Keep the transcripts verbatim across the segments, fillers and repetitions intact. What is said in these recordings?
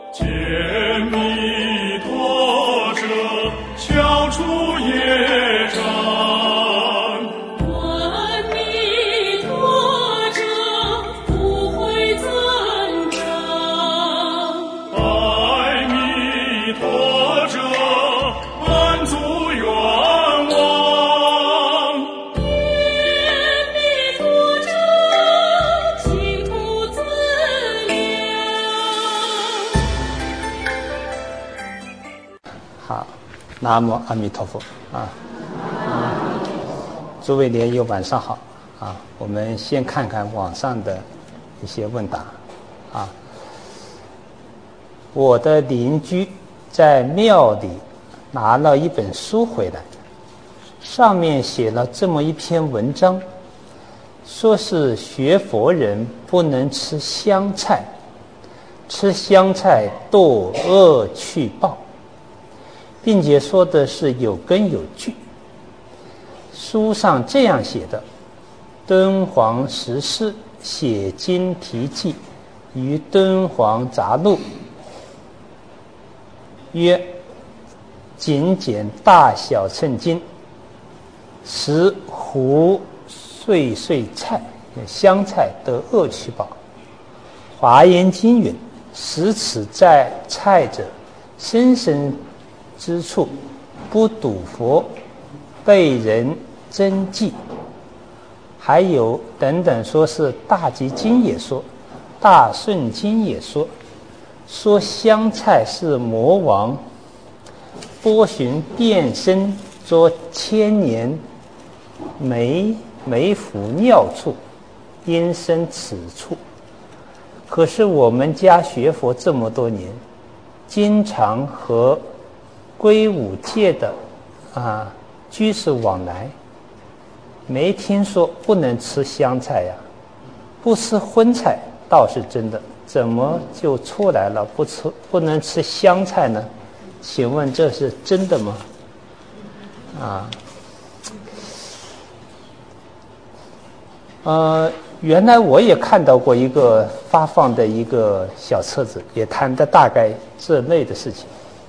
揭弥陀者，消除业障； 断弥陀者，福慧增长； 爱弥陀者，满足愿望； 念弥陀者，净土自量。 好，南无阿弥陀佛啊！诸位莲友晚上好啊！我们先看看网上的一些问答啊。我的邻居在庙里拿了一本书回来，上面写了这么一篇文章，说是学佛人不能吃香菜，吃香菜堕恶趣报，并且说的是有根有据。书上这样写的：敦煌石狮写经题记于敦煌杂录，曰：仅简大小称经，食胡碎碎菜，香菜得恶趣报。华严经云：食此在菜者，生生之处不睹佛，被人真迹。还有等等，说是大集经也说，大顺经也说，说香菜是魔王波旬变身作千年梅梅府尿处，因生此处。可是我们家学佛这么多年，经常和归五界的啊居士往来，没听说不能吃香菜呀，不吃荤菜倒是真的，怎么就出来了不吃不能吃香菜呢？请问这是真的吗？啊，呃，原来我也看到过一个发放的一个小册子，也谈的大概这类的事情。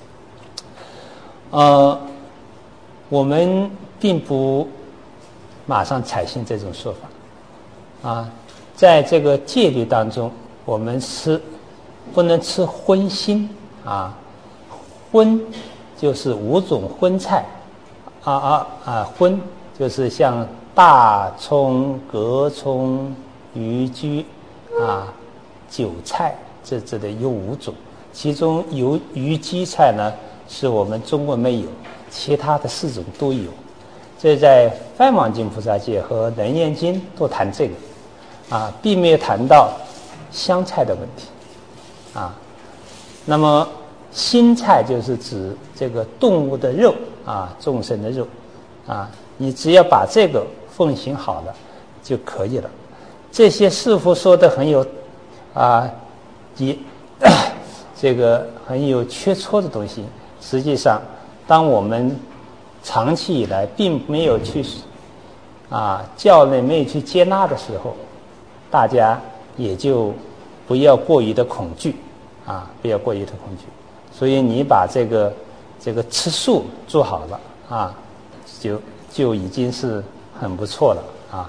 呃，我们并不马上采信这种说法啊，在这个戒律当中，我们吃不能吃荤腥啊，荤就是五种荤菜啊啊啊，荤就是像大葱、葛葱、鱼居啊、韭菜这这的有五种，其中有鱼居菜呢是我们中国没有，其他的四种都有。这在梵网经菩萨戒和楞严经都谈这个啊，并没有谈到香菜的问题啊。那么腥菜就是指这个动物的肉啊，众生的肉啊，你只要把这个奉行好了就可以了。这些师父说的很有啊，也这个很有缺错的东西，实际上当我们长期以来并没有去啊教内没有去接纳的时候，大家也就不要过于的恐惧啊，不要过于的恐惧。所以你把这个这个吃素做好了啊，就就已经是很不错了啊。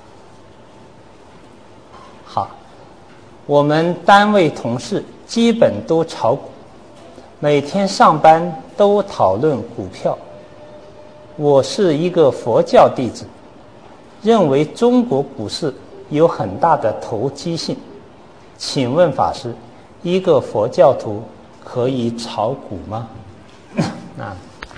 好，我们单位同事基本都炒股，每天上班都讨论股票。我是一个佛教弟子，认为中国股市有很大的投机性。请问法师，一个佛教徒可以炒股吗？啊，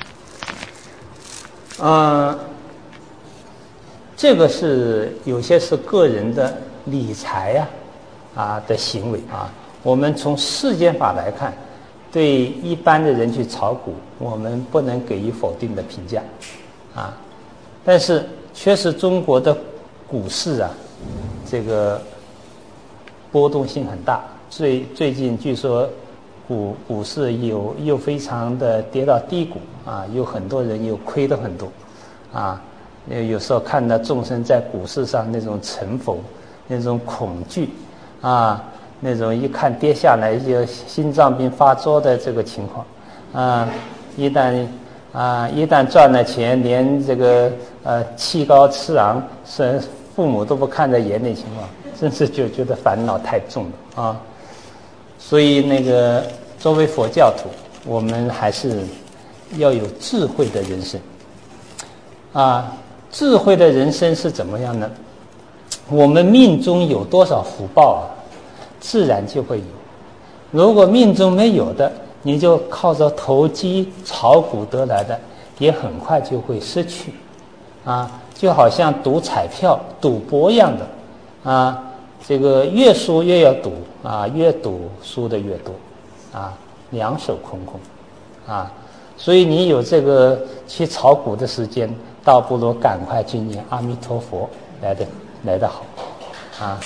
嗯，这个是有些是个人的理财呀、啊，啊的行为啊。我们从世间法来看，对一般的人去炒股，我们不能给予否定的评价啊。但是确实中国的股市啊，这个波动性很大。最最近据说股股市有又非常的跌到低谷啊，有很多人又亏了很多啊。有时候看到众生在股市上那种沉浮、那种恐惧啊， 那种一看跌下来就心脏病发作的这个情况，啊，一旦啊一旦赚了钱，连这个呃气高气昂，是父母都不看在眼里情况，真是就觉得烦恼太重了啊。所以那个作为佛教徒，我们还是要有智慧的人生啊。智慧的人生是怎么样呢？我们命中有多少福报啊，自然就会有。如果命中没有的，你就靠着投机炒股得来的，也很快就会失去啊。就好像赌彩票赌博一样的啊，这个越输越要赌啊，越赌输的越多啊，两手空空啊。所以你有这个去炒股的时间，倒不如赶快去念阿弥陀佛来的来得好啊。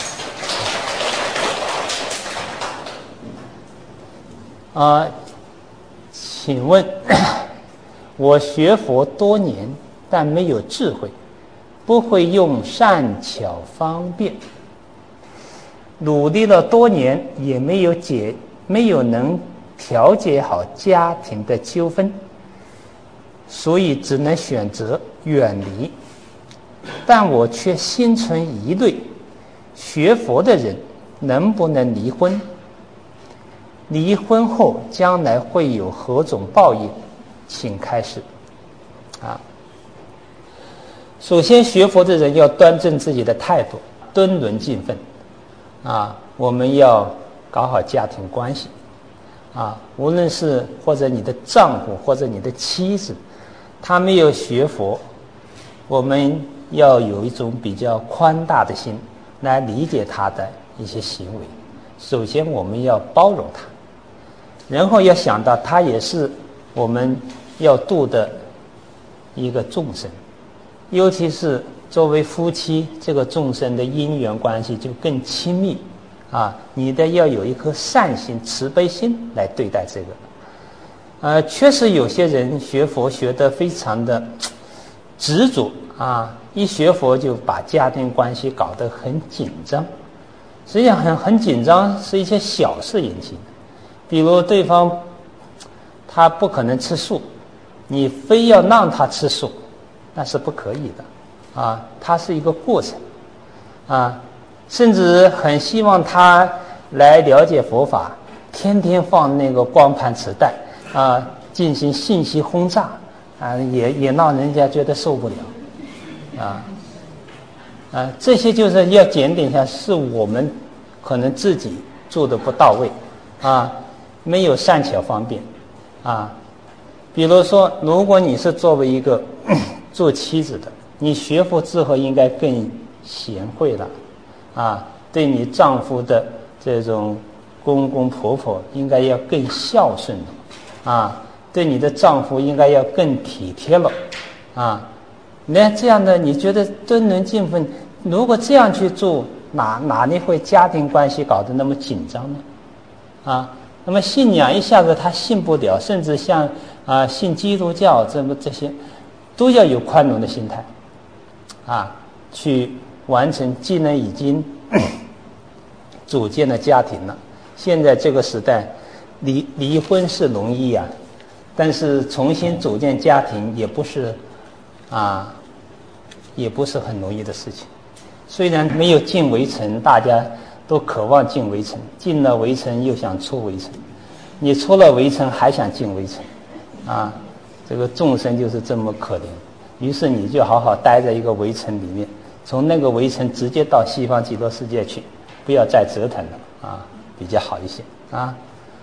啊，请问我学佛多年，但没有智慧，不会用善巧方便，努力了多年也没有解，没有能调节好家庭的纠纷，所以只能选择远离。但我却心存疑虑，学佛的人能不能离婚？离婚后将来会有何种报应？请开始啊。首先，学佛的人要端正自己的态度，敦伦敬分啊。我们要搞好家庭关系啊，无论是或者你的丈夫或者你的妻子，他没有学佛，我们要有一种比较宽大的心来理解他的一些行为。首先，我们要包容他，然后要想到他也是我们要度的一个众生，尤其是作为夫妻，这个众生的因缘关系就更亲密啊！你的要有一颗善心、慈悲心来对待这个。呃，确实有些人学佛学得非常的执着啊，一学佛就把家庭关系搞得很紧张。实际上很很紧张是一些小事引起的，比如对方他不可能吃素，你非要让他吃素，那是不可以的啊，它是一个过程啊，甚至很希望他来了解佛法，天天放那个光盘磁带啊，进行信息轰炸啊，也也让人家觉得受不了啊啊，这些就是要检点一下，是我们可能自己做的不到位啊，没有善巧方便啊。比如说，如果你是作为一个做妻子的，你学佛之后应该更贤惠了啊，对你丈夫的这种公公婆婆应该要更孝顺了啊，对你的丈夫应该要更体贴了啊。那这样的你觉得敦伦敬分，如果这样去做，哪哪里会家庭关系搞得那么紧张呢？啊，那么信仰一下子他信不了，甚至像啊信基督教这么这些，都要有宽容的心态啊，去完成。既然已经组建了家庭了，现在这个时代离离婚是容易啊，但是重新组建家庭也不是啊，也不是很容易的事情。虽然没有进围城，大家都渴望进围城，进了围城又想出围城，你出了围城还想进围城啊，这个众生就是这么可怜。于是你就好好待在一个围城里面，从那个围城直接到西方极乐世界去，不要再折腾了啊，比较好一些啊。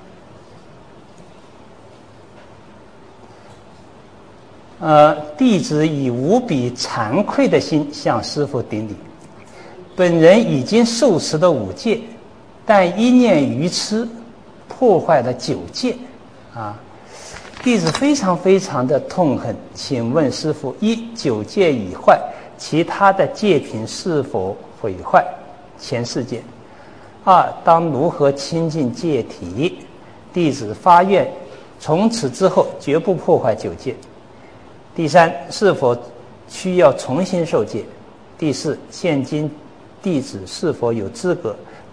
呃，弟子以无比惭愧的心向师父顶礼。本人已经受持了五戒，但一念愚痴破坏了九戒啊！弟子非常非常的痛恨。请问师父：一、九戒已坏，其他的戒品是否毁坏？前四戒。二、当如何清净戒体？弟子发愿，从此之后绝不破坏九戒。第三，是否需要重新受戒？第四，现今弟子是否有资格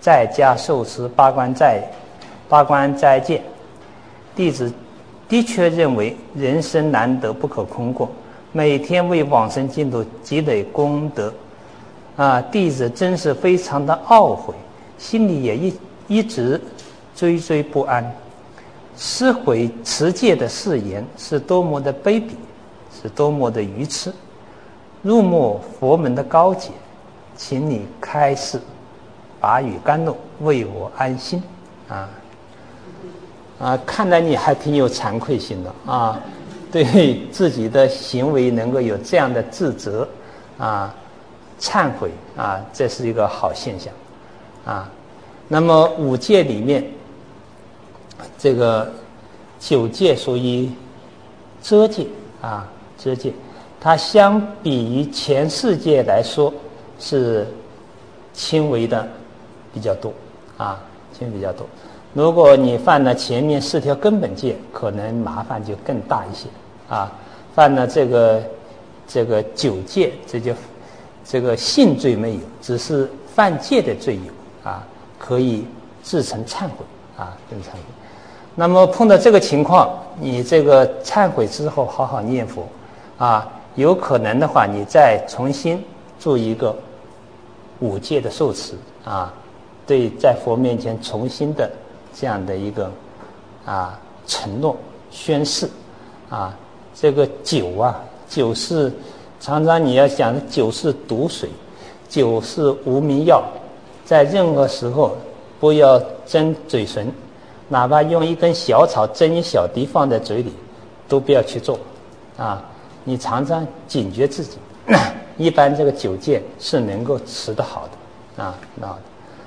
在家受持八关斋八关斋戒。弟子的确认为人生难得不可空过，每天为往生净土积累功德啊，弟子真是非常的懊悔，心里也一一直惴惴不安。撕毁持戒的誓言是多么的卑鄙，是多么的愚痴，入没佛门的高洁，请你开示，把语甘露，为我安心啊啊！看来你还挺有惭愧心的啊，对自己的行为能够有这样的自责啊、忏悔啊，这是一个好现象啊。那么五戒里面，这个九戒属于遮戒啊，遮戒，它相比于前四戒来说是轻微的比较多啊，轻微比较多。如果你犯了前面四条根本戒，可能麻烦就更大一些啊。犯了这个这个九戒，这就这个性罪没有，只是犯戒的罪有啊，可以自成忏悔啊，自成忏悔。那么碰到这个情况，你这个忏悔之后好好念佛啊，有可能的话，你再重新做一个五戒的受持啊，对，在佛面前重新的这样的一个啊承诺宣誓啊，这个酒啊，酒是常常你要讲的酒是毒水，酒是无名药，在任何时候不要争嘴唇，哪怕用一根小草蒸一小滴放在嘴里，都不要去做啊！你常常警觉自己，一般这个酒戒是能够持得好的啊，那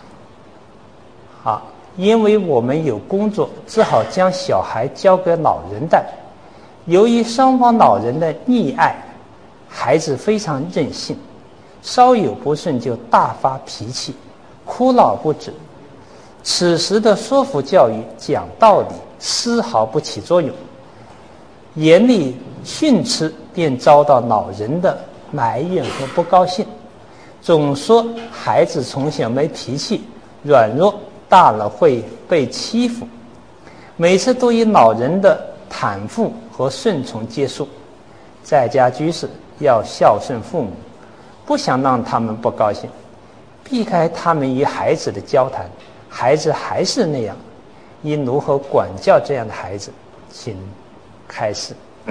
好。因为我们有工作，只好将小孩交给老人带。由于双方老人的溺爱，孩子非常任性，稍有不顺就大发脾气，哭闹不止。此时的说服教育、讲道理丝毫不起作用，严厉训斥便遭到老人的埋怨和不高兴，总说孩子从小没脾气，软弱，大了会被欺负，每次都以老人的袒护和顺从结束。在家居士要孝顺父母，不想让他们不高兴，避开他们与孩子的交谈，孩子还是那样，应如何管教这样的孩子？请开示。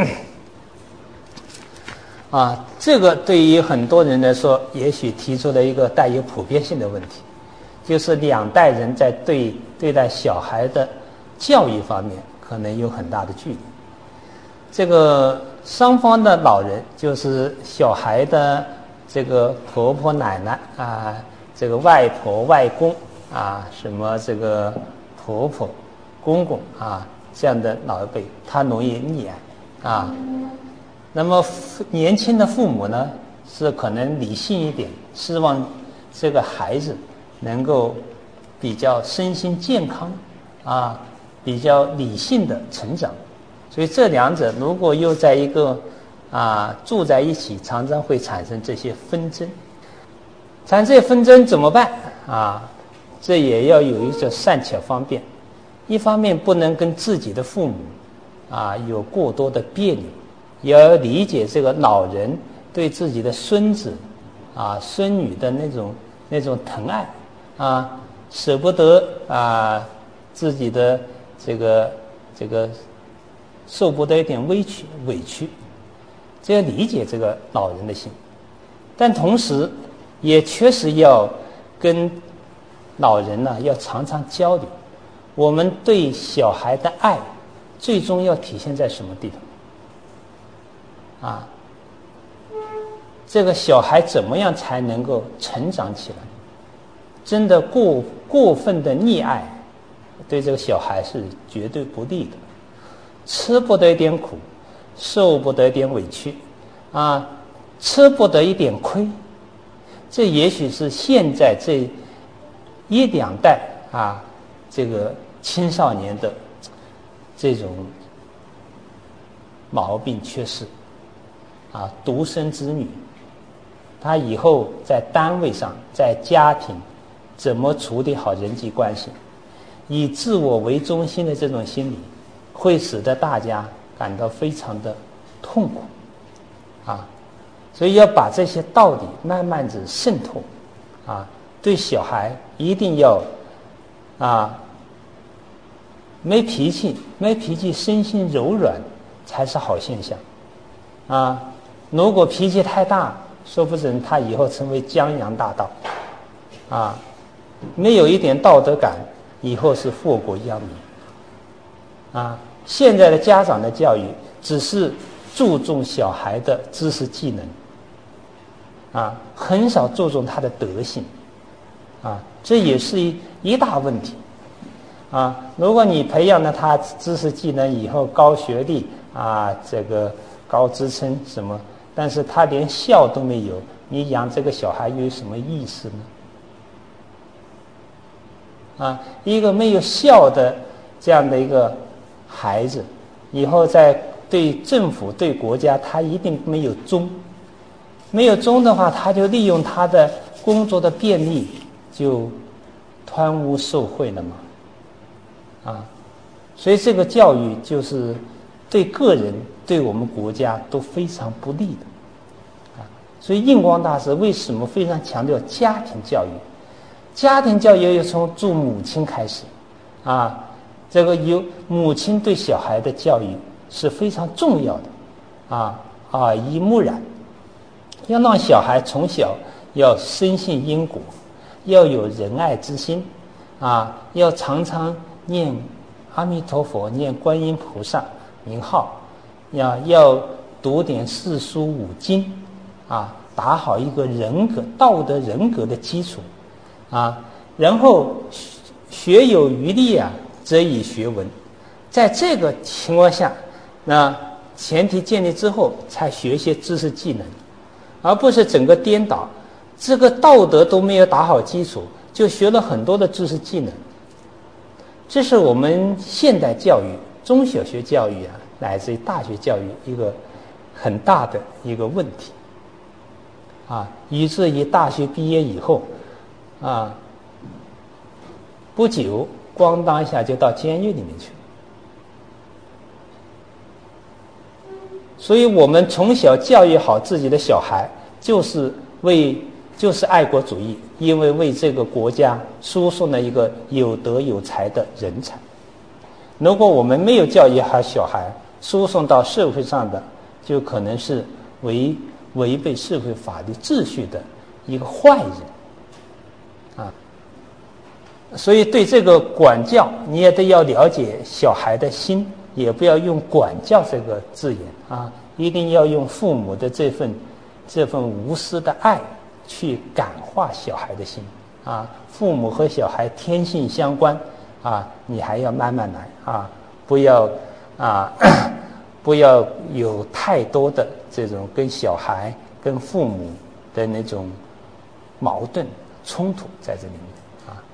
啊，这个对于很多人来说，也许提出了一个带有普遍性的问题。就是两代人在对对待小孩的教育方面可能有很大的距离。这个双方的老人，就是小孩的这个婆婆奶奶啊，这个外婆外公啊，什么这个婆婆公公啊，这样的老一辈，他容易溺爱啊。那么年轻的父母呢，是可能理性一点，希望这个孩子能够比较身心健康啊，比较理性的成长。所以这两者如果又在一个啊住在一起，常常会产生这些纷争。产生这些纷争怎么办啊？这也要有一个善巧方便。一方面不能跟自己的父母啊有过多的别扭，也要理解这个老人对自己的孙子啊孙女的那种那种疼爱啊，舍不得啊自己的这个这个受不得一点委屈委屈，这要理解这个老人的心，但同时也确实要跟老人呢要常常交流。我们对小孩的爱，最终要体现在什么地方？啊，这个小孩怎么样才能够成长起来？真的过过分的溺爱，对这个小孩是绝对不利的。吃不得一点苦，受不得一点委屈，啊，吃不得一点亏，这也许是现在这一两代啊，这个青少年的这种毛病缺失。啊，独生子女，他以后在单位上、在家庭怎么处理好人际关系，以自我为中心的这种心理，会使得大家感到非常的痛苦啊。所以要把这些道理慢慢的渗透啊，对小孩一定要啊没脾气，没脾气，身心柔软才是好现象啊。如果脾气太大，说不准他以后成为江洋大盗啊，没有一点道德感，以后是祸国殃民啊。现在的家长的教育只是注重小孩的知识技能啊，很少注重他的德性啊，这也是一一大问题啊。如果你培养了他知识技能，以后高学历啊，这个高职称什么，但是他连孝都没有，你养这个小孩又有什么意思呢？啊，一个没有孝的这样的一个孩子，以后在对政府对国家，他一定没有忠。没有忠的话，他就利用他的工作的便利，就贪污受贿了嘛。啊，所以这个教育就是对个人、对我们国家都非常不利的。啊，所以印光大师为什么非常强调家庭教育？家庭教育要从做母亲开始，啊，这个由母亲对小孩的教育是非常重要的，啊，耳濡目染。要让小孩从小要深信因果，要有仁爱之心啊，要常常念阿弥陀佛，念观音菩萨名号，要要读点四书五经啊，打好一个人格道德人格的基础啊，然后学有余力啊，则以学文。在这个情况下，那前提建立之后，才学一些知识技能。而不是整个颠倒，这个道德都没有打好基础，就学了很多的知识技能。这是我们现代教育、中小学教育啊，乃至于大学教育一个很大的一个问题啊，以至于大学毕业以后啊，不久咣当一下就到监狱里面去了。所以我们从小教育好自己的小孩，就是为就是爱国主义，因为为这个国家输送了一个有德有才的人才。如果我们没有教育好小孩，输送到社会上的，就可能是违违背社会法律秩序的一个坏人啊。所以对这个管教，你也得要了解小孩的心，也不要用管教这个字眼啊，一定要用父母的这份这份无私的爱去感化小孩的心啊。父母和小孩天性相关啊，你还要慢慢来啊，不要啊不要有太多的这种跟小孩跟父母的那种矛盾冲突在这里面啊。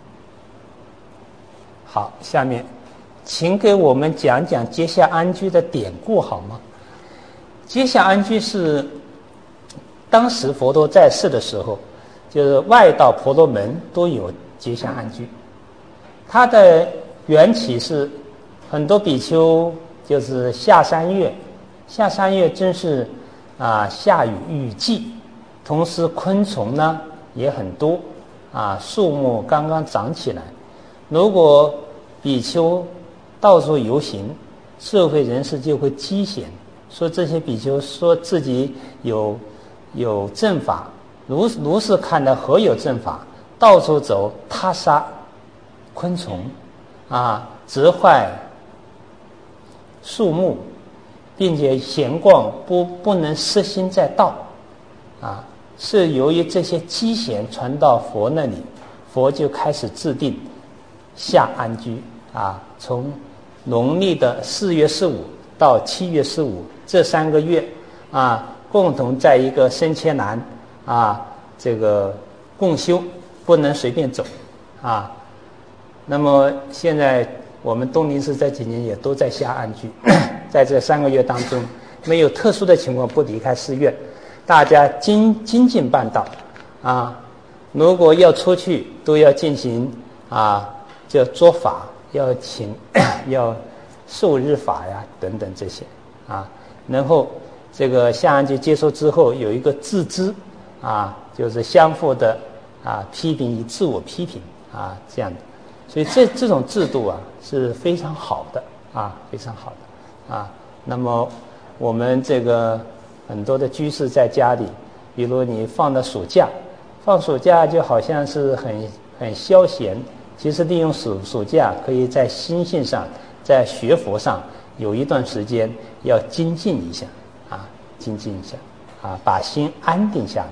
好，下面请给我们讲讲结夏安居的典故好吗？结夏安居是当时佛陀在世的时候，就是外道婆罗门都有结夏安居。它的缘起是很多比丘就是下三月，下三月正是啊下雨雨季，同时昆虫呢也很多啊，树木刚刚长起来。如果比丘到处游行，社会人士就会讥嫌，说这些比丘说自己有有正法，如如是看来何有正法？到处走，他杀昆虫，啊，折坏树木，并且闲逛不不能摄心在道，啊，是由于这些讥嫌传到佛那里，佛就开始制定夏安居。啊，从农历的四月十五到七月十五这三个月，啊，共同在一个僧伽蓝啊，这个共修，不能随便走，啊。那么现在我们东林寺这几年也都在夏安居，在这三个月当中，没有特殊的情况不离开寺院，大家精精进办道，啊， 如果要出去，都要进行啊，叫做法，要请，要受日法呀，等等这些啊。然后这个下安居接受之后，有一个自知啊，就是相互的啊批评与自我批评啊这样的。所以这这种制度啊是非常好的啊，非常好的啊。那么我们这个很多的居士在家里，比如你放的暑假，放暑假就好像是很很消闲，其实利用暑暑假可以在心性上，在学佛上有一段时间要精进一下啊，精进一下啊，把心安定下来。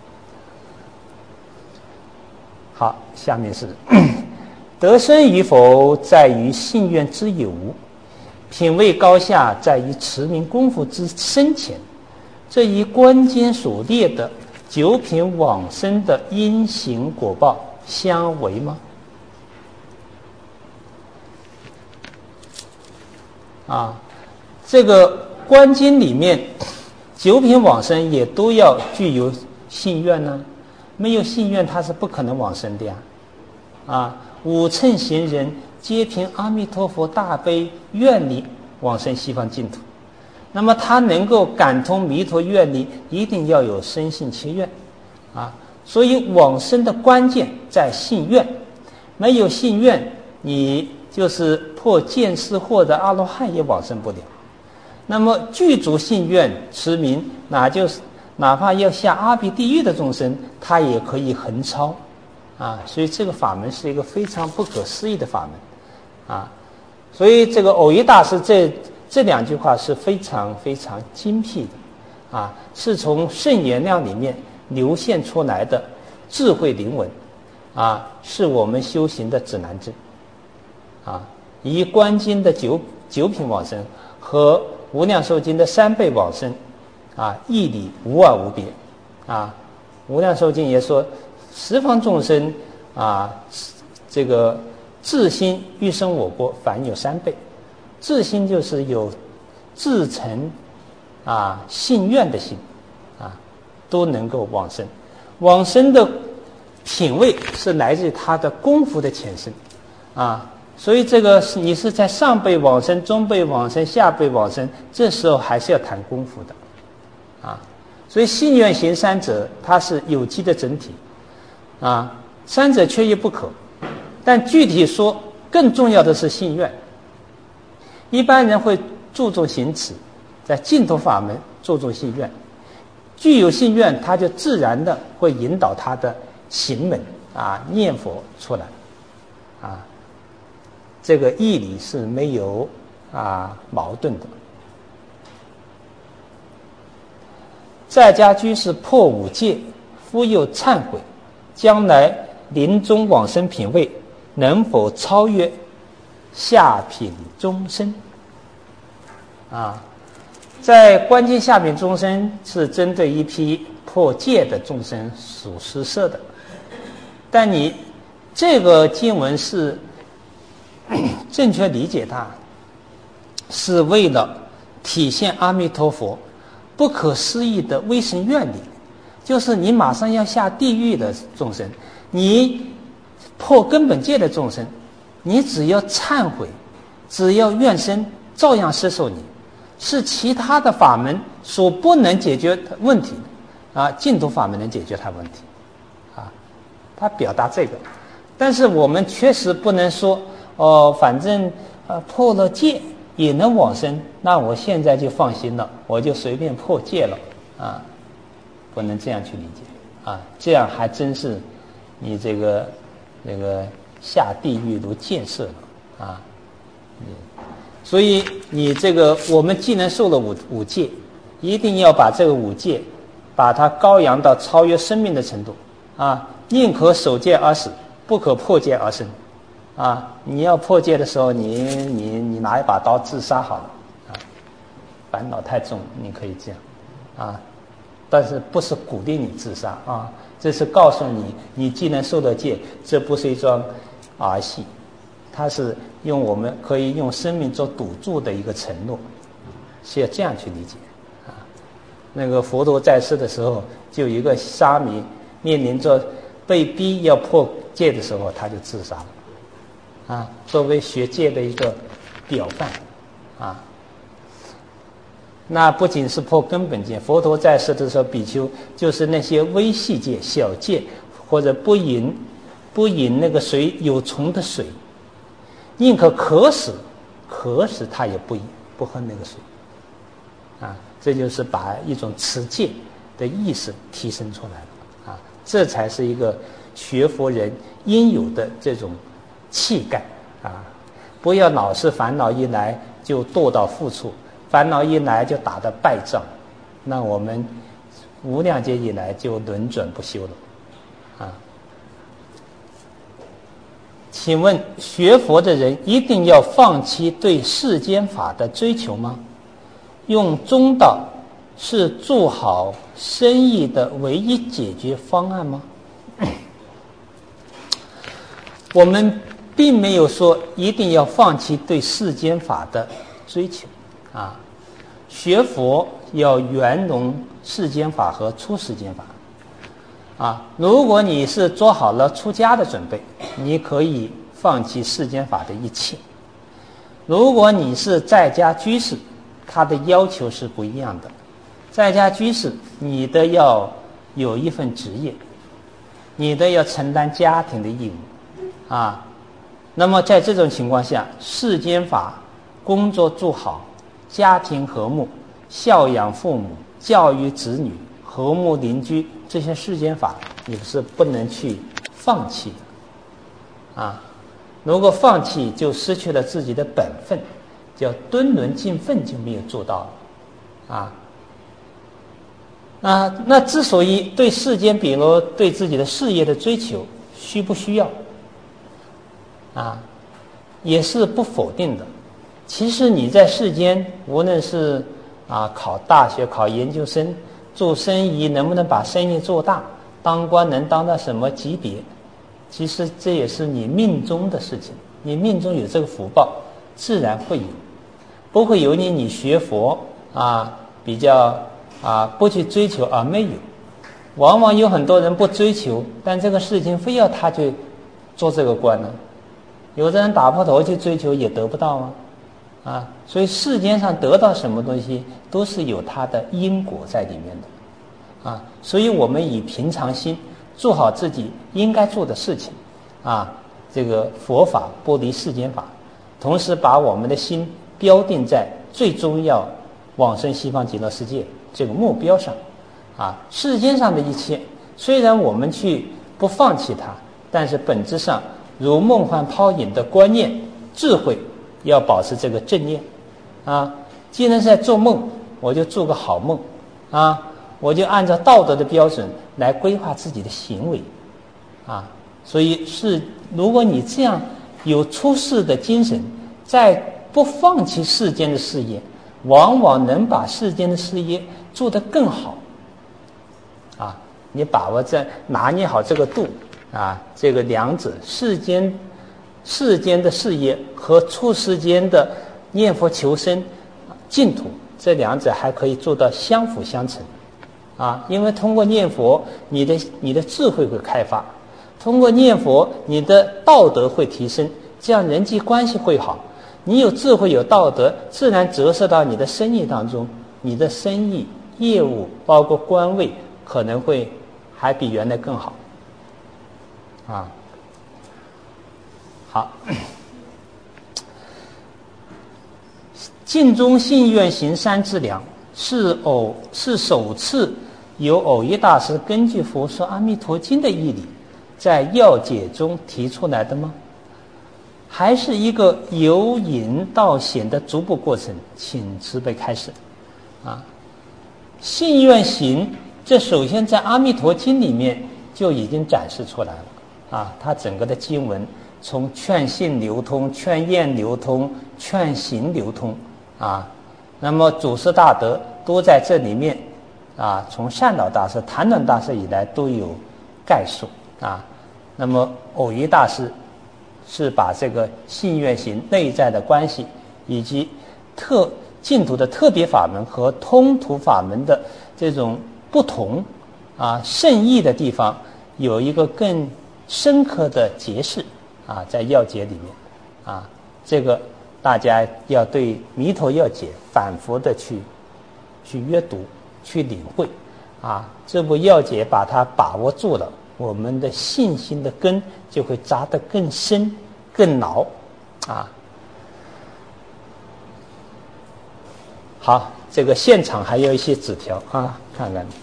好，下面是得生与否在于信愿之有无，品位高下在于持名功夫之深浅。这一关键所列的九品往生的因行果报相违吗？啊，这个观经里面九品往生也都要具有信愿呢、啊，没有信愿他是不可能往生的呀。啊，五乘行人皆凭阿弥陀佛大悲愿力往生西方净土。那么他能够感通弥陀愿力，一定要有深信切愿啊。所以往生的关键在信愿，没有信愿，你就是破见思惑的阿罗汉也往生不了。那么具足信愿持名，那就是哪怕要下阿鼻地狱的众生，他也可以横超啊。所以这个法门是一个非常不可思议的法门啊。所以这个偶一大师这这两句话是非常非常精辟的啊，是从圣言量里面流现出来的智慧灵文啊，是我们修行的指南针啊。以观经的九九品往生和无量寿经的三倍往生啊，义理无二无别啊。无量寿经也说，十方众生啊，这个自心欲生我国，凡有三倍。自心就是有自诚啊信愿的心啊，都能够往生。往生的品位是来自于他的功夫的前身啊，所以这个是你是在上辈往生、中辈往生、下辈往生，这时候还是要谈功夫的啊。所以信愿行三者，它是有机的整体啊，三者缺一不可。但具体说，更重要的是信愿。一般人会注重行持，在净土法门注重信愿，具有信愿，他就自然的会引导他的行门啊念佛出来啊，这个义理是没有啊矛盾的。在家居士破五戒，复又忏悔，将来临终往生品位能否超越下品众生啊？在观经下品众生是针对一批破戒的众生所施设的，但你这个经文是正确理解它，是为了体现阿弥陀佛不可思议的威神愿力，就是你马上要下地狱的众生，你破根本戒的众生，你只要忏悔，只要愿生，照样施受你，是其他的法门所不能解决的问题啊，净土法门能解决它问题啊，他表达这个。但是我们确实不能说哦，反正呃破了戒也能往生，那我现在就放心了，我就随便破戒了啊，不能这样去理解啊，这样还真是你这个这个下地狱如箭射了啊。所以你这个我们既然受了五五戒，一定要把这个五戒把它高扬到超越生命的程度啊，宁可守戒而死，不可破戒而生啊。你要破戒的时候，你你你拿一把刀自杀好了啊，烦恼太重，你可以这样啊，但是不是鼓励你自杀啊，这是告诉你，你既然受了戒，这不是一桩儿戏，它是用我们可以用生命做赌注的一个承诺，是要这样去理解啊。那个佛陀在世的时候，就有一个沙弥面临着被逼要破戒的时候，他就自杀了，啊，作为学戒的一个表范，啊。那不仅是破根本戒，佛陀在世的时候，比丘就是那些微细戒、小戒，或者不饮不饮那个水有虫的水，宁可渴死，渴死他也不饮不喝那个水，啊，这就是把一种持戒的意识提升出来了，啊，这才是一个学佛人应有的这种气概，啊，不要老是烦恼一来就堕到负处。烦恼一来就打得败仗，那我们无量劫以来就轮转不休了，啊！请问学佛的人一定要放弃对世间法的追求吗？用中道是做好生意的唯一解决方案吗？我们并没有说一定要放弃对世间法的追求。啊，学佛要圆融世间法和出世间法。啊，如果你是做好了出家的准备，你可以放弃世间法的一切。如果你是在家居士，他的要求是不一样的。在家居士，你的要有一份职业，你的要承担家庭的义务。啊，那么在这种情况下，世间法工作做好，家庭和睦，孝养父母，教育子女，和睦邻居，这些世间法你是不能去放弃的，啊，如果放弃就失去了自己的本分，叫敦伦尽分就没有做到了，啊，啊，那之所以对世间，比如对自己的事业的追求，需不需要？啊，也是不否定的。其实你在世间，无论是啊考大学、考研究生、做生意，能不能把生意做大，当官能当到什么级别，其实这也是你命中的事情。你命中有这个福报，自然会有，不会由你你学佛啊比较啊不去追求而没有。往往有很多人不追求，但这个事情非要他去做这个官呢。有的人打破头去追求也得不到啊。啊，所以世间上得到什么东西，都是有它的因果在里面的，啊，所以我们以平常心做好自己应该做的事情，啊，这个佛法不离世间法，同时把我们的心标定在最终要往生西方极乐世界这个目标上，啊，世间上的一切虽然我们去不放弃它，但是本质上如梦幻泡影的观念、智慧。要保持这个正念，啊，既然是在做梦，我就做个好梦，啊，我就按照道德的标准来规划自己的行为，啊，所以是如果你这样有出世的精神，在不放弃世间的事业，往往能把世间的事业做得更好，啊，你把握在拿捏好这个度，啊，这个两者世间。世间的事业和出世间的念佛求生净土，这两者还可以做到相辅相成，啊，因为通过念佛，你的你的智慧会开发，通过念佛，你的道德会提升，这样人际关系会好。你有智慧有道德，自然折射到你的生意当中，你的生意业务包括官位可能会还比原来更好，啊。好，尽忠信愿行三资粮是偶是首次由偶一大师根据《佛说阿弥陀经》的义理，在要解中提出来的吗？还是一个由隐到显的逐步过程？请慈悲开示。啊，信愿行，这首先在《阿弥陀经》里面就已经展示出来了。啊，它整个的经文。从劝信流通、劝愿流通、劝行流通，啊，那么祖师大德都在这里面，啊，从善导大师、谭鸾大师以来都有概述，啊，那么偶一大师是把这个信愿行内在的关系，以及特净土的特别法门和通途法门的这种不同，啊，圣意的地方， 有一个更深刻的解释啊，在要解里面啊，这个大家要对弥陀要解反复的去去阅读、去领会啊。这部要解把它把握住了，我们的信心的根就会扎得更深、更牢啊。好，这个现场还有一些纸条啊，看看。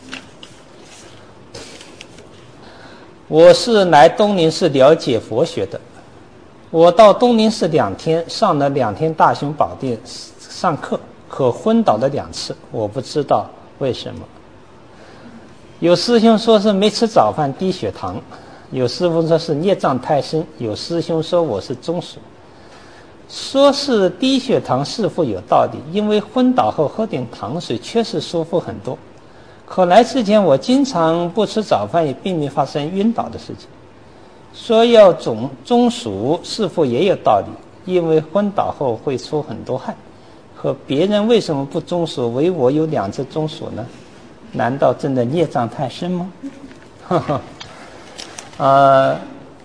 我是来东林寺了解佛学的。我到东林寺两天，上了两天大雄宝殿上课，可昏倒了两次，我不知道为什么。有师兄说是没吃早饭低血糖，有师傅说是孽障太深，有师兄说我是中暑。说是低血糖似乎有道理，因为昏倒后喝点糖水确实舒服很多。可来之前我经常不吃早饭，也并没发生晕倒的事情。说要中中暑似乎也有道理，因为昏倒后会出很多汗。可别人为什么不中暑，唯我有两次中暑呢？难道真的孽障太深吗？呵呵，呃，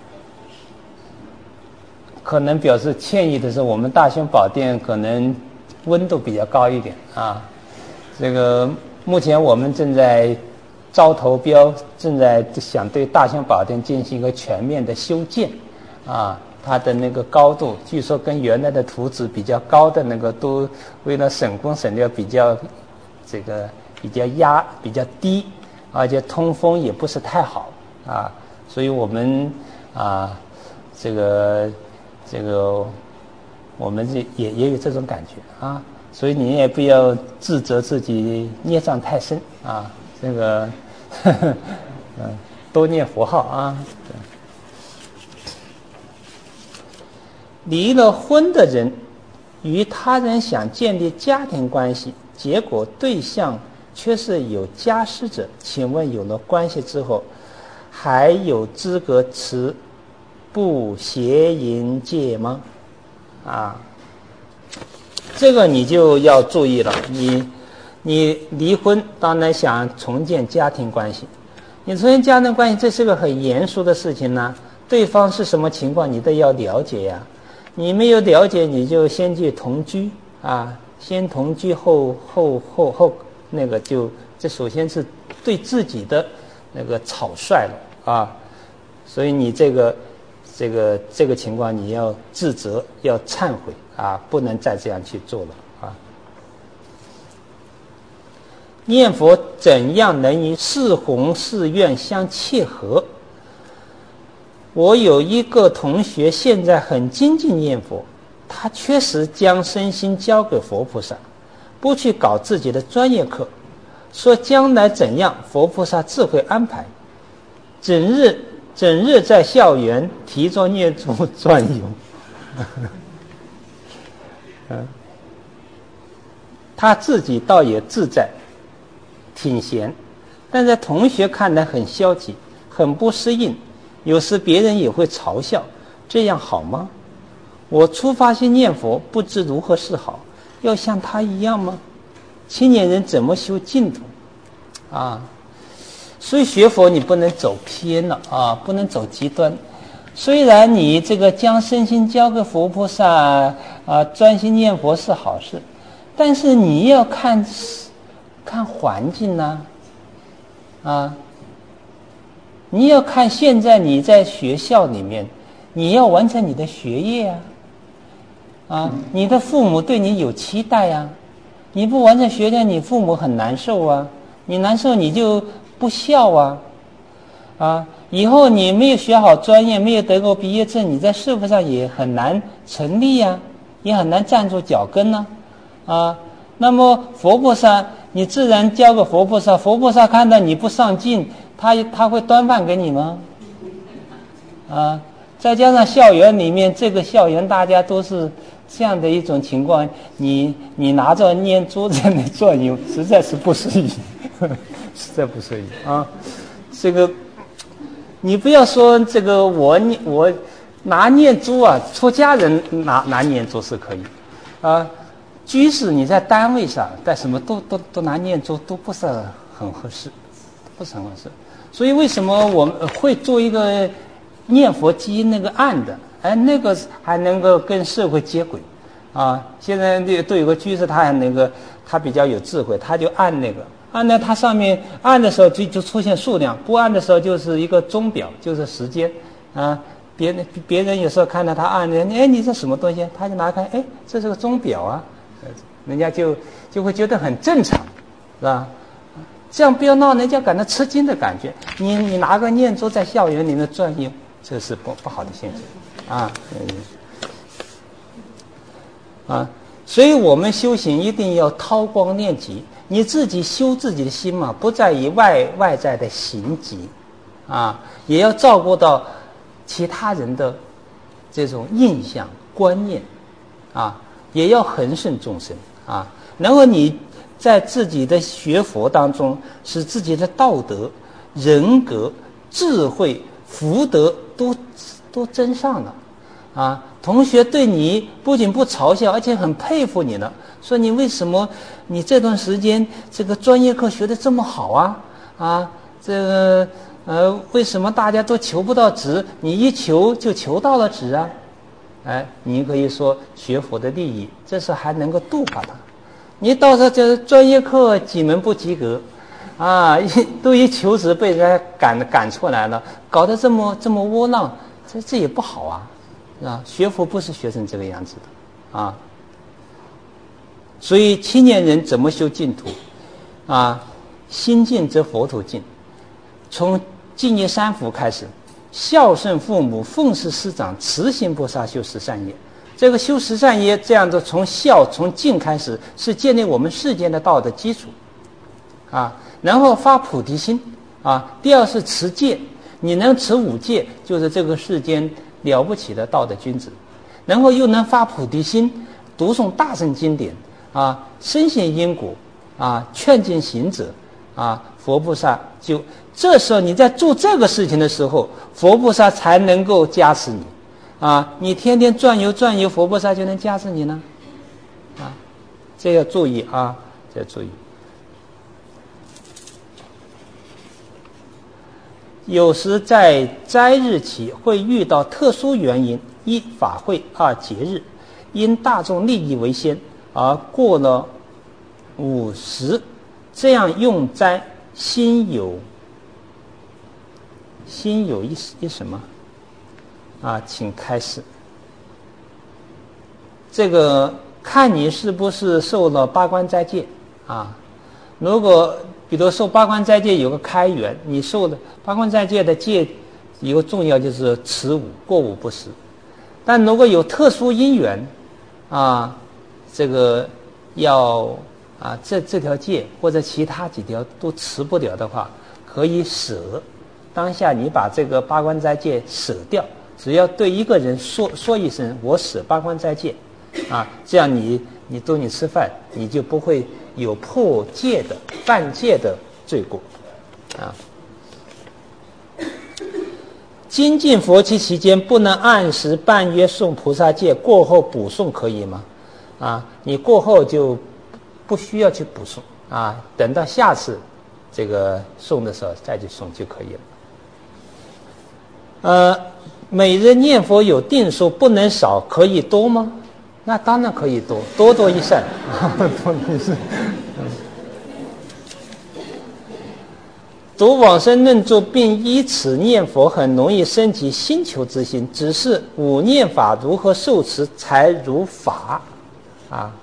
可能表示歉意的是，我们大雄宝殿可能温度比较高一点啊。这个目前我们正在招投标，正在想对大雄宝殿进行一个全面的修建啊。它的那个高度，据说跟原来的图纸比较高的那个，都为了省工省料比较这个比较压比较低，而且通风也不是太好啊，所以我们啊这个这个我们这也也有这种感觉啊，所以你也不要自责自己孽障太深啊，这个呵呵嗯多念佛号啊。离了婚的人与他人想建立家庭关系，结果对象却是有家室者，请问有了关系之后，还有资格持不邪淫戒吗？啊，这个你就要注意了。你你离婚，当然想重建家庭关系，你重建家庭关系，这是个很严肃的事情呢。对方是什么情况，你都要了解呀。你没有了解，你就先去同居啊，先同居后后后后那个就这首先是对自己的那个草率了啊，所以你这个这个这个情况你要自责，要忏悔啊，不能再这样去做了啊。念佛怎样能与四弘誓愿相契合？我有一个同学现在很精进念佛，他确实将身心交给佛菩萨，不去搞自己的专业课，说将来怎样佛菩萨自会安排，整日整日在校园提着念珠转悠嗯，他自己倒也自在挺闲，但在同学看来很消极，很不适应，有时别人也会嘲笑，这样好吗？我出发心念佛，不知如何是好，要像他一样吗？青年人怎么修净土啊？所以学佛你不能走偏了啊，不能走极端。虽然你这个将身心交给佛菩萨啊，专心念佛是好事，但是你要看看环境呢啊。啊你要看现在你在学校里面，你要完成你的学业啊，啊，你的父母对你有期待啊，你不完成学业，你父母很难受啊，你难受你就不孝啊，啊，以后你没有学好专业，没有得过毕业证，你在社会上也很难成立啊，也很难站住脚跟呢，啊，啊，那么佛菩萨，你自然交给佛菩萨，佛菩萨看到你不上进。他他会端饭给你吗？啊，再加上校园里面，这个校园大家都是这样的一种情况，你你拿着念珠在那转悠，实在是不适宜，实在不适宜啊！这个你不要说这个我我拿念珠啊，出家人拿拿念珠是可以啊，居士你在单位上，在什么都都都拿念珠都不是很合适，不是很合适。 所以为什么我们会做一个念佛机那个按的？哎，那个还能够跟社会接轨啊！现在都有个居士，他还那个他比较有智慧，他就按那个按呢，它上面按的时候就就出现数量，不按的时候就是一个钟表，就是时间啊。别人别人有时候看到他按的，哎，你这什么东西？他就拿开，哎，这是个钟表啊，人家就就会觉得很正常，是吧？这样不要闹人家感到吃惊的感觉。你你拿个念珠在校园里面转悠，这是不不好的现象啊，嗯啊，所以我们修行一定要韬光念疾。你自己修自己的心嘛，不在于外外在的行疾啊，也要照顾到其他人的这种印象观念啊，也要恒顺众生啊。然后你在自己的学佛当中，使自己的道德、人格、智慧、福德都都增上了啊。同学对你不仅不嘲笑，而且很佩服你了，说你为什么你这段时间这个专业课学得这么好啊啊，这个呃为什么大家都求不到职，你一求就求到了职啊？哎，你可以说学佛的利益，这时候还能够度化他。你到时候这专业课几门不及格啊，一都一求职被人家赶赶出来了，搞得这么这么窝囊，这这也不好啊。啊，学佛不是学成这个样子的啊。所以青年人怎么修净土啊？心净则佛土净。从净业三福开始，孝顺父母，奉事师长，慈行不杀，修十善业。这个修十善业，这样的从孝从净开始，是建立我们世间的道德基础啊。然后发菩提心啊。第二是持戒，你能持五戒，就是这个世间了不起的道德君子。然后又能发菩提心，读诵大乘经典啊，深信因果啊，劝进行者啊，佛菩萨就这时候你在做这个事情的时候，佛菩萨才能够加持你啊。你天天转悠转悠，佛菩萨就能加持你呢啊。这要注意啊，这要注意。有时在斋日期会遇到特殊原因，一法会，二节日，因大众利益为先而过了午时，这样用斋心有心有一一什么啊？请开始。这个看你是不是受了八关斋戒啊？如果比如受八关斋戒有个开源，你受的八关斋戒的戒有个重要就是持五，过午不食。但如果有特殊因缘啊，这个要啊这这条戒或者其他几条都持不了的话，可以舍。当下你把这个八关斋戒舍掉，只要对一个人说说一声我舍八关斋戒啊，这样你你逗你吃饭，你就不会有破戒的犯戒的罪过啊。精进佛期期间不能按时半月诵菩萨戒，过后补诵可以吗？啊，你过后就不需要去补诵啊，等到下次这个诵的时候再去诵就可以了。呃，每日念佛有定数，不能少，可以多吗？那当然可以多，多多益善。多多益善。读往生论著并依此念佛，很容易升起心求之心，只是五念法如何受持才如法啊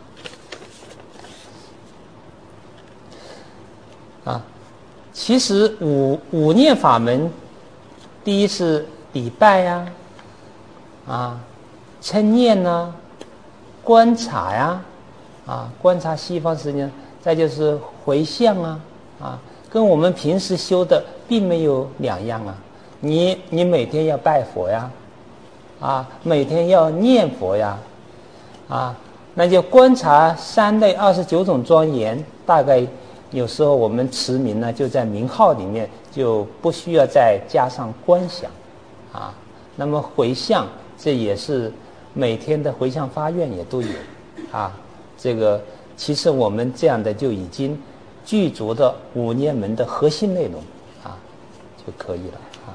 啊！其实五五念法门，第一是礼拜呀、啊，啊，称念呐、啊，观察呀、啊，啊，观察西方世界，再就是回向啊，啊。跟我们平时修的并没有两样啊！你你每天要拜佛呀，啊，每天要念佛呀，啊，那就观察三类二十九种庄严。大概有时候我们持名呢，就在名号里面就不需要再加上观想，啊，那么回向这也是每天的回向发愿也都有，啊，这个其实我们这样的就已经具足的五念门的核心内容啊， 就可以了啊。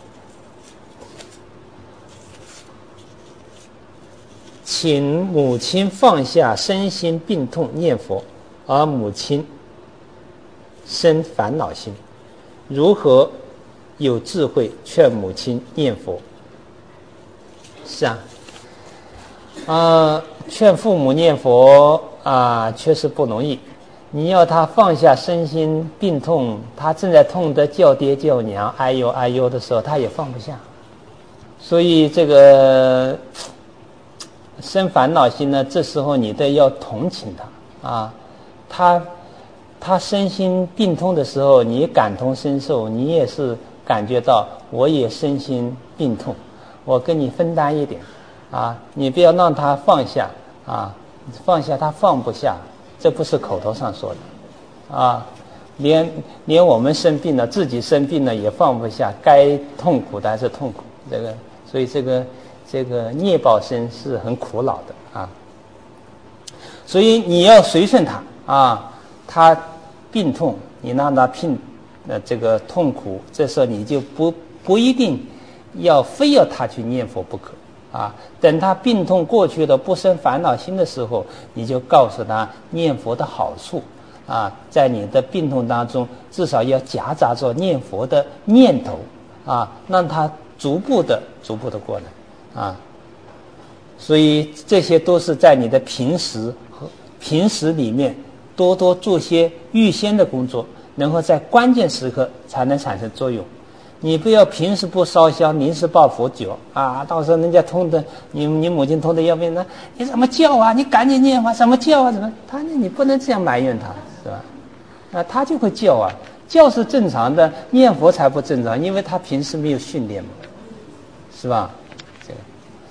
请母亲放下身心病痛念佛，而母亲生烦恼心，如何有智慧劝母亲念佛？是啊，呃，劝父母念佛啊，确实不容易。你要他放下身心病痛，他正在痛得叫爹叫娘、哎呦哎呦的时候，他也放不下。所以这个生烦恼心呢，这时候你得要同情他啊，他他身心病痛的时候，你感同身受，你也是感觉到我也身心病痛，我跟你分担一点啊，你不要让他放下啊，放下他放不下，这不是口头上说的啊，连连我们生病了，自己生病了也放不下，该痛苦的还是痛苦，这个所以这个这个孽报身是很苦恼的啊，所以你要随顺他啊，他病痛，你让他病呃这个痛苦，这时候你就不不一定要非要他去念佛不可啊。等他病痛过去了，不生烦恼心的时候，你就告诉他念佛的好处啊，在你的病痛当中，至少要夹杂着念佛的念头啊，让他逐步的逐步的过来啊。所以这些都是在你的平时和平时里面多多做些预先的工作，然后在关键时刻才能产生作用。你不要平时不烧香，临时抱佛脚啊！到时候人家痛的，你你母亲痛的要命，那你怎么叫啊？你赶紧念吧，怎么叫啊？怎么？他你不能这样埋怨他，是吧？啊，他就会叫啊，叫是正常的，念佛才不正常，因为他平时没有训练嘛，是吧？这个，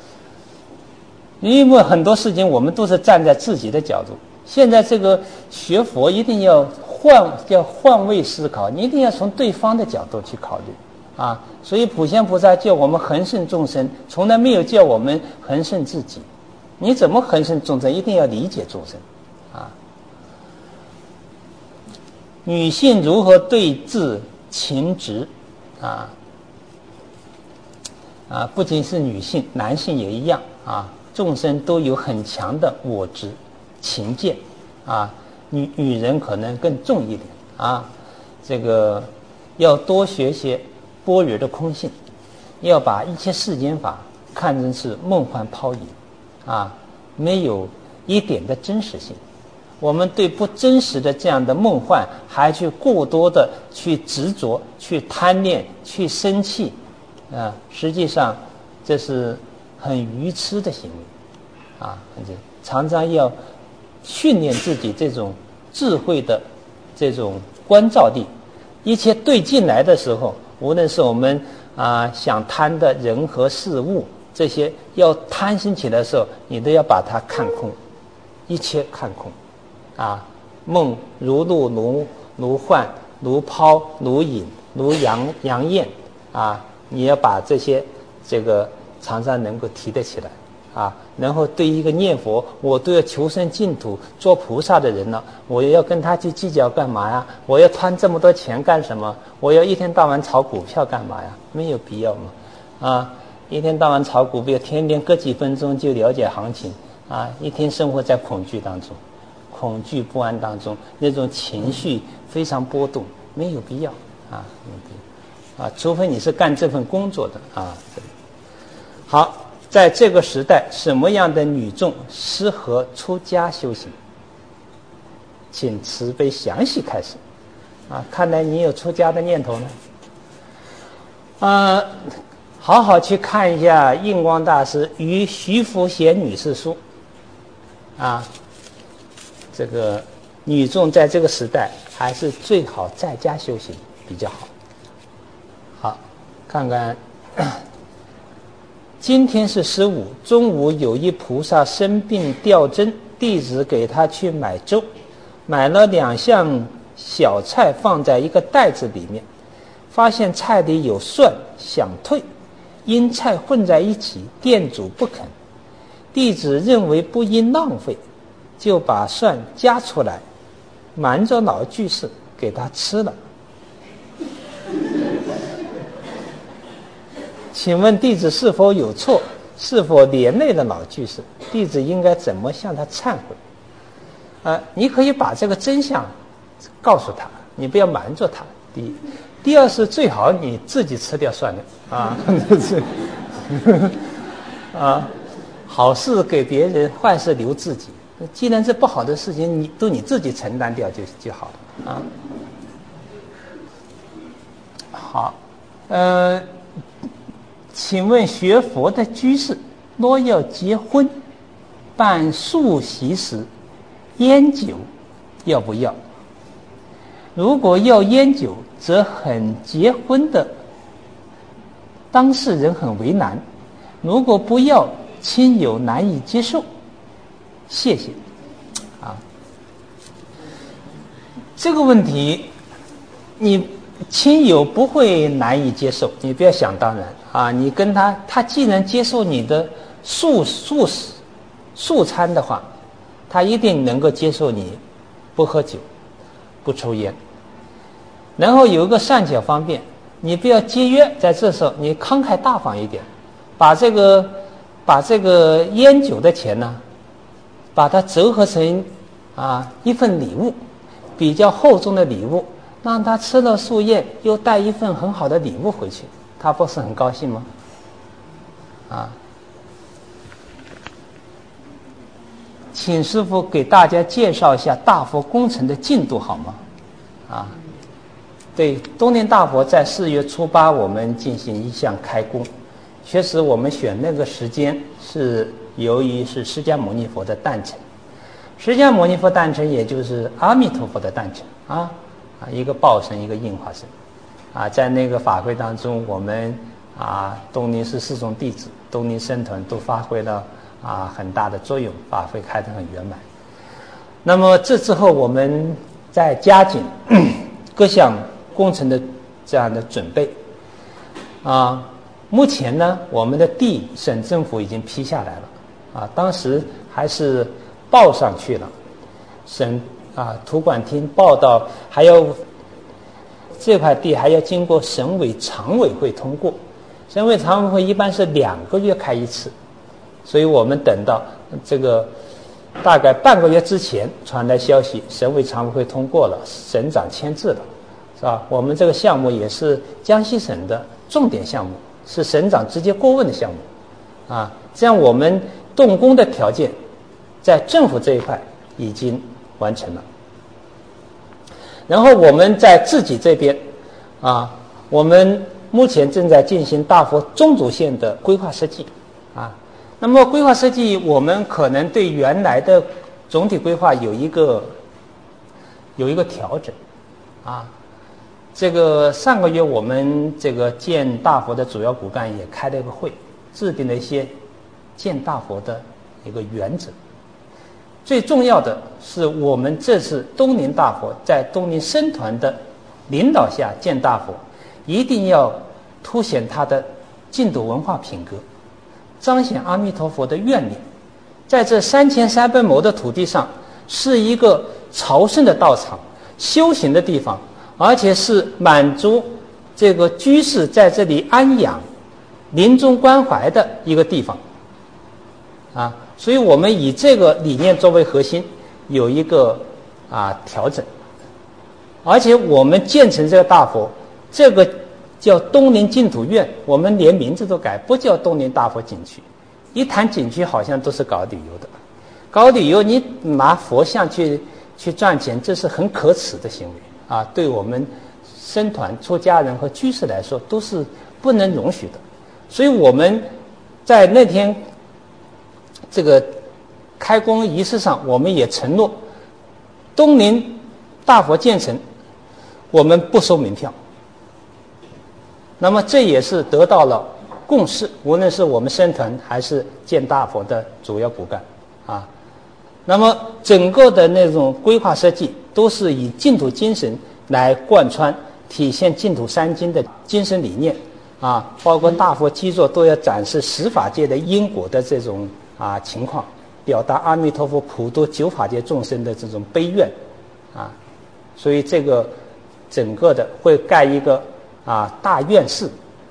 因为很多事情我们都是站在自己的角度。现在这个学佛一定要换，要换位思考，你一定要从对方的角度去考虑。啊，所以普贤菩萨叫我们恒顺众生，从来没有叫我们恒顺自己。你怎么恒顺众生？一定要理解众生。啊，女性如何对治情执？啊啊，不仅是女性，男性也一样啊。众生都有很强的我执、情见啊，女女人可能更重一点啊。这个要多学些般若的空性，要把一切世间法看成是梦幻泡影啊，没有一点的真实性。我们对不真实的这样的梦幻还去过多的去执着、去贪恋、去生气啊，实际上这是很愚痴的行为啊。常常要训练自己这种智慧的这种关照力，一切对进来的时候，无论是我们啊想贪的人和事物，这些要贪心起来的时候，你都要把它看空，一切看空啊。梦如露如如幻如泡如影如阳阳焰啊，你要把这些这个常常能够提得起来啊。然后对一个念佛，我都要求生净土做菩萨的人了，我要跟他去计较干嘛呀？我要贪这么多钱干什么？我要一天到晚炒股票干嘛呀？没有必要嘛！啊，一天到晚炒股票，天天隔几分钟就了解行情啊，一天生活在恐惧当中，恐惧不安当中，那种情绪非常波动，没有必要啊，没有必要啊，除非你是干这份工作的啊。好。在这个时代，什么样的女众适合出家修行？请慈悲详细开始。啊，看来你有出家的念头呢。啊，好好去看一下印光大师与徐福贤女士书。啊，这个女众在这个时代还是最好在家修行比较好。好，看看。今天是十五，中午有一菩萨生病吊针，弟子给他去买粥，买了两项小菜放在一个袋子里面，发现菜里有蒜，想退，因菜混在一起，店主不肯，弟子认为不应浪费，就把蒜夹出来，瞒着老居士给他吃了。 请问弟子是否有错？是否连累了老居士？弟子应该怎么向他忏悔？呃，你可以把这个真相告诉他，你不要瞒着他。第一，第二是最好你自己吃掉算了啊，啊，好事给别人，坏事留自己。既然是不好的事情，你都你自己承担掉就就好了啊。好，呃，请问学佛的居士若要结婚办素席时，烟酒要不要？如果要烟酒，则很结婚的当事人很为难；如果不要，亲友难以接受。谢谢。啊，这个问题，你亲友不会难以接受，你不要想当然啊！你跟他，他既然接受你的素素食素餐的话，他一定能够接受你不喝酒、不抽烟。然后有一个善巧方便，你不要节约，在这时候你慷慨大方一点，把这个把这个烟酒的钱呢，把它折合成啊一份礼物，比较厚重的礼物，让他吃了素宴，又带一份很好的礼物回去，他不是很高兴吗？啊，请师父给大家介绍一下大佛工程的进度好吗？啊，对，东林大佛在四月初八我们进行一项开工，确实我们选那个时间是由于是释迦牟尼佛的诞辰，释迦牟尼佛诞辰也就是阿弥陀佛的诞辰啊啊，一个报身一个应化身啊，在那个法会当中，我们啊东林寺四众弟子、东林僧团都发挥了啊很大的作用，法会开得很圆满。那么这之后，我们再加紧各项工程的这样的准备啊。目前呢，我们的地省政府已经批下来了啊，当时还是报上去了，省啊土管厅报到，还要这块地还要经过省委常委会通过，省委常委会一般是两个月开一次，所以我们等到这个大概半个月之前传来消息，省委常委会通过了，省长签字了，是吧？我们这个项目也是江西省的重点项目，是省长直接过问的项目啊，这样我们动工的条件在政府这一块已经完成了。然后我们在自己这边啊，我们目前正在进行大佛中轴线的规划设计啊。那么规划设计，我们可能对原来的总体规划有一个有一个调整啊。这个上个月我们这个建大佛的主要骨干也开了一个会，制定了一些建大佛的一个原则。最重要的是，我们这次东林大佛在东林僧团的领导下建大佛，一定要凸显它的净土文化品格，彰显阿弥陀佛的愿力。在这三千三百亩的土地上，是一个朝圣的道场、修行的地方，而且是满足这个居士在这里安养、临终关怀的一个地方啊。所以我们以这个理念作为核心，有一个啊调整，而且我们建成这个大佛，这个叫东林净土院，我们连名字都改，不叫东林大佛景区。一谈景区，好像都是搞旅游的，搞旅游你拿佛像去去赚钱，这是很可耻的行为啊！对我们僧团、出家人和居士来说，都是不能容许的。所以我们在那天这个开工仪式上，我们也承诺，东林大佛建成，我们不收门票。那么这也是得到了共识，无论是我们僧团还是建大佛的主要骨干啊。那么整个的那种规划设计都是以净土精神来贯穿，体现净土三经的精神理念啊，包括大佛基座都要展示十法界的因果的这种啊情况，表达阿弥陀佛普度九法界众生的这种悲愿啊。所以这个整个的会盖一个啊大院寺，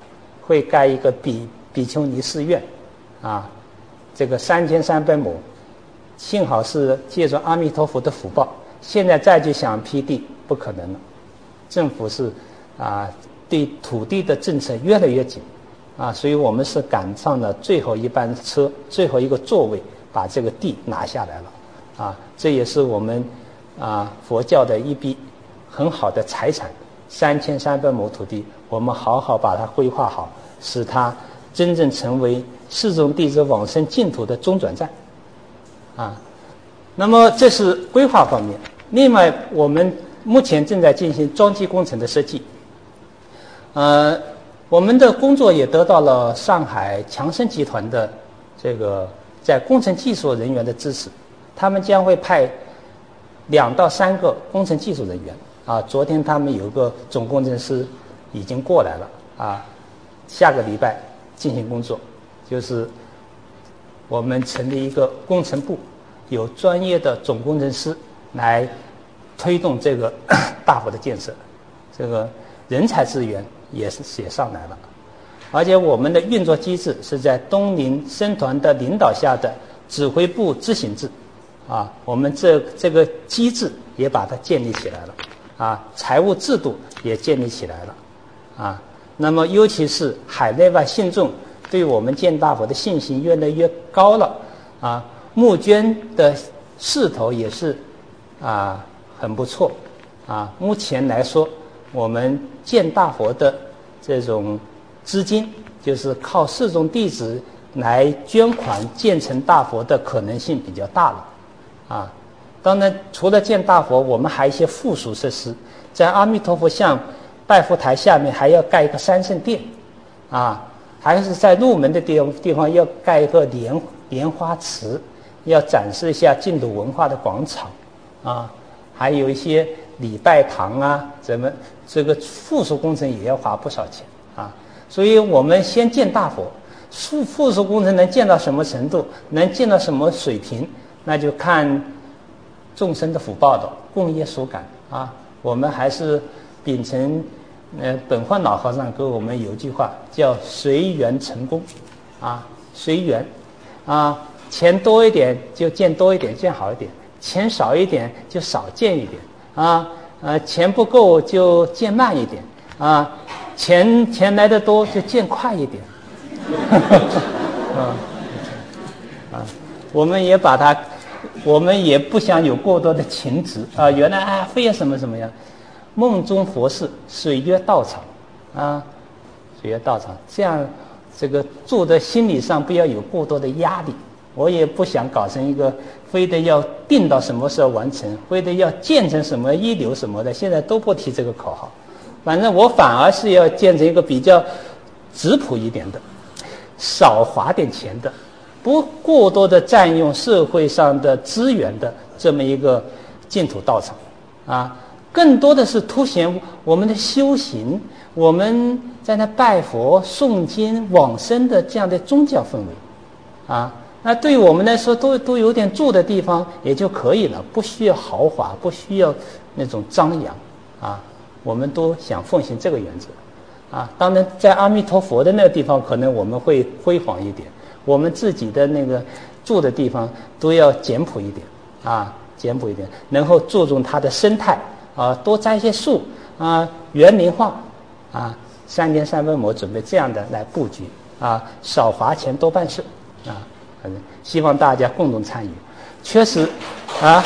会盖一个比比丘尼寺院，啊，这个三千三百亩，幸好是借助阿弥陀佛的福报，现在再去想批地不可能了，政府是啊对土地的政策越来越紧，啊，所以我们是赶上了最后一班车，最后一个座位，把这个地拿下来了，啊，这也是我们啊佛教的一笔很好的财产，三千三百亩土地，我们好好把它规划好，使它真正成为四众弟子往生净土的中转站，啊，那么这是规划方面。另外，我们目前正在进行桩基工程的设计，呃，我们的工作也得到了上海强生集团的这个在工程技术人员的支持，他们将会派两到三个工程技术人员。啊，昨天他们有个总工程师已经过来了啊，下个礼拜进行工作，就是我们成立一个工程部，有专业的总工程师来推动这个大佛的建设，这个人才资源也是也上来了，而且我们的运作机制是在东林僧团的领导下的指挥部执行制，啊，我们这这个机制也把它建立起来了。啊，财务制度也建立起来了，啊，那么尤其是海内外信众对我们建大佛的信心越来越高了，啊，募捐的势头也是啊很不错，啊，目前来说，我们建大佛的这种资金，就是靠四众弟子来捐款建成大佛的可能性比较大了，啊。当然，除了建大佛，我们还有一些附属设施，在阿弥陀佛像拜佛台下面还要盖一个三圣殿，啊，还是在入门的地方地方要盖一个莲莲花池，要展示一下净土文化的广场，啊，还有一些礼拜堂啊，怎么这个附属工程也要花不少钱啊，所以我们先建大佛，附附属工程能建到什么程度，能建到什么水平，那就看众生的福报的共业所感啊，我们还是秉承呃本焕老和尚给我们有一句话叫随缘成功啊，随缘啊，钱多一点就建多一点，建好一点；钱少一点就少建一点啊，呃，钱不够就建慢一点啊，钱钱来的多就建快一点，啊啊，我们也把它。我们也不想有过多的情执啊，原来啊非要什么什么样，梦中佛事，水月道场啊，水月道场，这样这个住的心理上不要有过多的压力。我也不想搞成一个非得要定到什么时候完成，非得要建成什么一流什么的，现在都不提这个口号。反正我反而是要建成一个比较质朴一点的，少花点钱的。不过多的占用社会上的资源的这么一个净土道场啊，更多的是凸显我们的修行，我们在那拜佛诵经往生的这样的宗教氛围啊，那对于我们来说都都有点住的地方也就可以了，不需要豪华，不需要那种张扬啊，我们都想奉行这个原则啊。当然在阿弥陀佛的那个地方可能我们会辉煌一点，我们自己的那个住的地方都要简朴一点啊，简朴一点，然后注重它的生态啊，多栽一些树啊，园林化啊，三天三分我准备这样的来布局啊，少花钱多办事啊，反正希望大家共同参与。确实啊，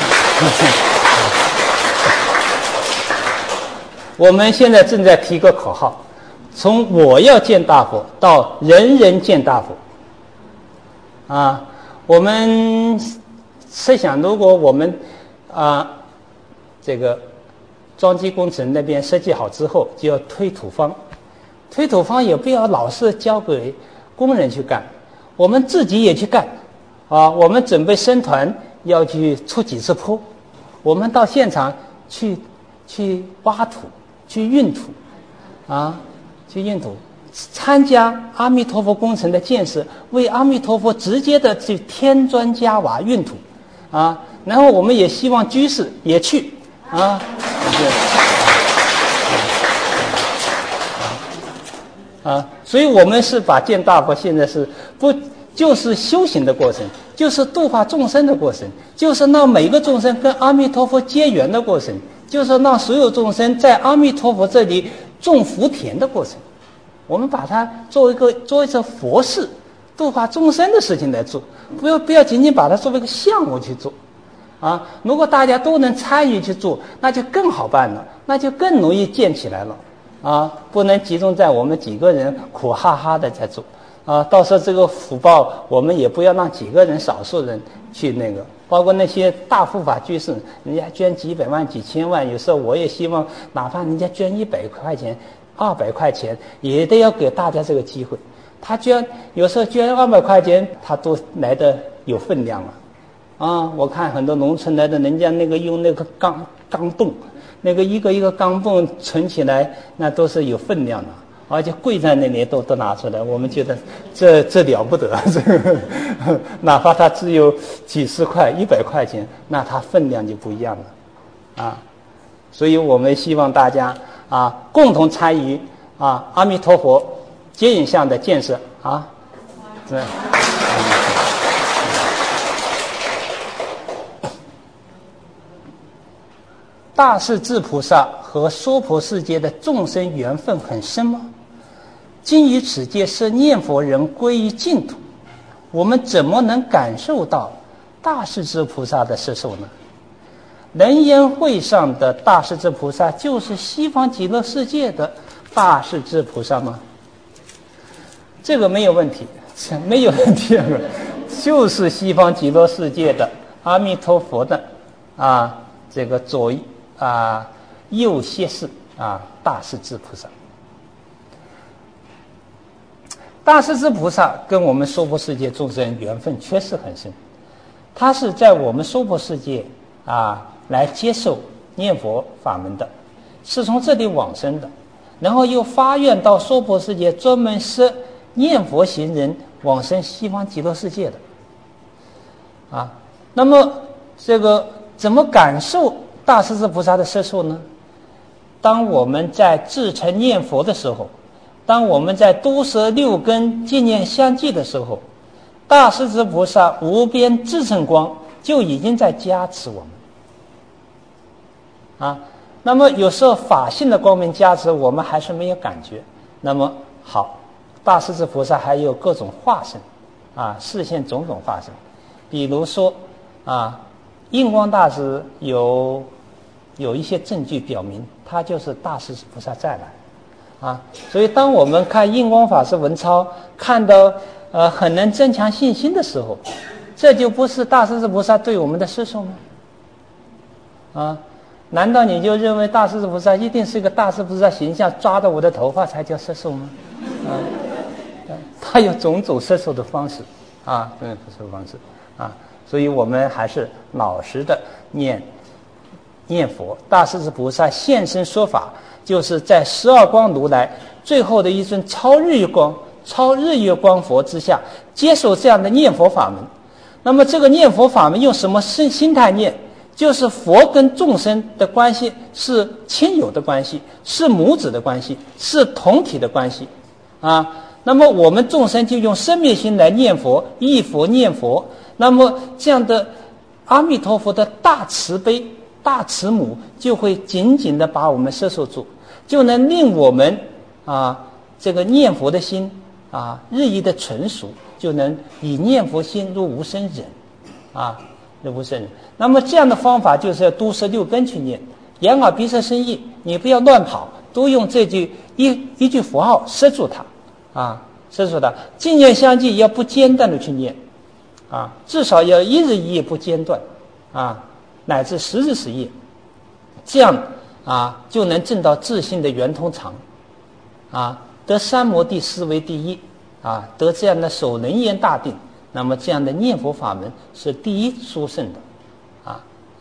我们现在正在提个口号，从我要建大佛到人人建大佛。啊，我们设想，如果我们啊这个桩基工程那边设计好之后，就要推土方，推土方也不要老是交给工人去干，我们自己也去干啊。我们准备僧团要去出几次坡，我们到现场去去挖土，去运土啊，去运土。参加阿弥陀佛工程的建设，为阿弥陀佛直接的去添砖加瓦运土啊，然后我们也希望居士也去啊，啊， 所以我们是把见大佛现在是不就是修行的过程，就是度化众生的过程，就是让每个众生跟阿弥陀佛结缘的过程，就是让所有众生在阿弥陀佛这里种福田的过程。我们把它作为一个作为一个佛事度化众生的事情来做，不要不要仅仅把它作为一个项目去做啊！如果大家都能参与去做，那就更好办了，那就更容易建起来了啊！不能集中在我们几个人苦哈哈的在做啊！到时候这个福报，我们也不要让几个人、少数人去那个，包括那些大护法居士，人家捐几百万、几千万，有时候我也希望，哪怕人家捐一百块钱、二百块钱，也得要给大家这个机会。他捐有时候捐二百块钱，他都来的有分量了。啊，我看很多农村来的人家那个用那个钢钢泵，那个一个一个钢泵存起来，那都是有分量的，而且跪在那里都都拿出来。我们觉得这这了不得，这个哪怕它只有几十块、一百块钱，那它分量就不一样了，啊！所以我们希望大家啊共同参与啊阿弥陀佛接引像的建设啊，对。大势至菩萨和娑婆世界的众生缘分很深吗？今于此界是念佛人归于净土，我们怎么能感受到大势至菩萨的摄受呢？人言会上的大势至菩萨就是西方极乐世界的大势至菩萨吗？这个没有问题，没有问题，就是西方极乐世界的阿弥陀佛的啊这个左啊右胁侍啊大势至菩萨。大势至菩萨跟我们娑婆世界众生缘分确实很深，他是在我们娑婆世界啊来接受念佛法门的，是从这里往生的，然后又发愿到娑婆世界专门设念佛行人往生西方极乐世界的啊。那么这个怎么感受大势至菩萨的摄受呢？当我们在至诚念佛的时候，当我们在都摄六根纪念相继的时候，大势至菩萨无边至诚光就已经在加持我们啊。那么有时候法性的光明加持我们还是没有感觉，那么好，大势至菩萨还有各种化身啊，示现种种化身。比如说啊，印光大师有有一些证据表明他就是大势至菩萨再来啊。所以当我们看印光法师文钞看到呃很能增强信心的时候，这就不是大势至菩萨对我们的摄受吗？啊，难道你就认为大势至菩萨一定是一个大势至菩萨形象抓着我的头发才叫摄受吗？啊，他有种种摄受的方式啊，种种摄受方式啊，所以我们还是老实的念念佛。大势至菩萨现身说法，就是在十二光如来最后的一尊超日月光、超日月光佛之下，接受这样的念佛法门。那么这个念佛法门用什么心心态念？就是佛跟众生的关系是亲友的关系，是母子的关系，是同体的关系啊。那么我们众生就用生灭心来念佛，忆佛念佛，那么这样的阿弥陀佛的大慈悲、大慈母就会紧紧的把我们摄受住，就能令我们啊这个念佛的心啊日益的纯熟，就能以念佛心入无生忍啊入无生忍。那么这样的方法就是要都摄六根去念，眼耳鼻舌身意，你不要乱跑，都用这句一一句佛号摄住它啊，摄住它。纪念相继要不间断的去念啊，至少要一日一夜不间断啊，乃至十日十夜，这样啊就能证到自性的圆通常啊，得三摩地思维第一啊，得这样的守能言大定。那么这样的念佛法门是第一殊胜的啊。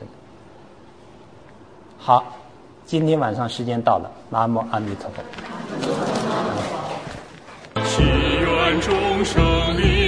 好，今天晚上时间到了，南无阿弥陀佛。 祈愿众生离